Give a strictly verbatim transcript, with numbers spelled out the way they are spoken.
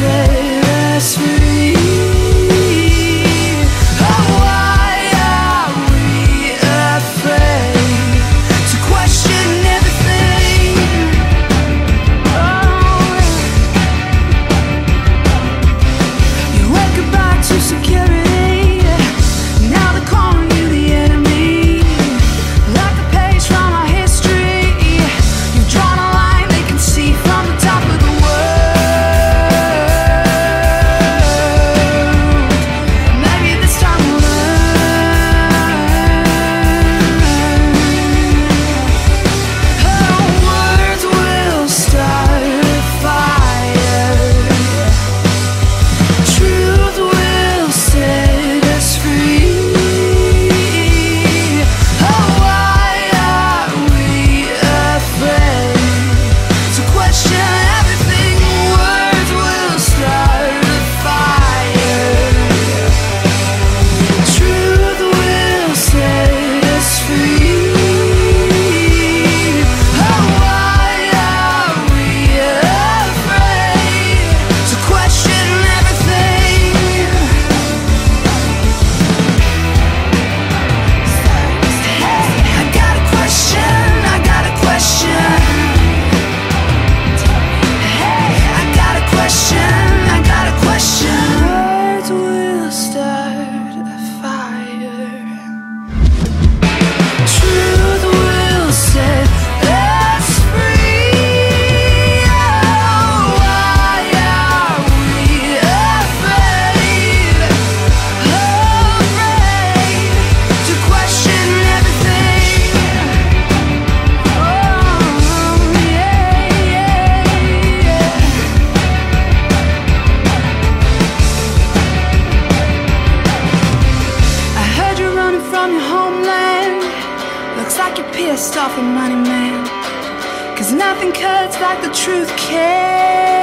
set us free. Oh, why are we afraid to question everything? Oh, you wake up back to security. Now they're calling you the enemy. Like a page from our history, you've drawn a line they can see from the top of the world. Maybe this time we'll learn. Oh, words will start a fire. Truth will set us free. Oh, why are we afraid to question everything? Words will start a fire. Truth will set us free. Oh, why are we afraid to question everything? I got a question, I got a question. I got a question, I got a question. Words will start a fire. Truth will set us free. Oh, why are we afraid? Afraid to question everything. Oh, yeah, yeah, yeah. I heard you're running from your homeland. Looks like you're pissed off at money, man. 'Cause nothing cuts like the truth can.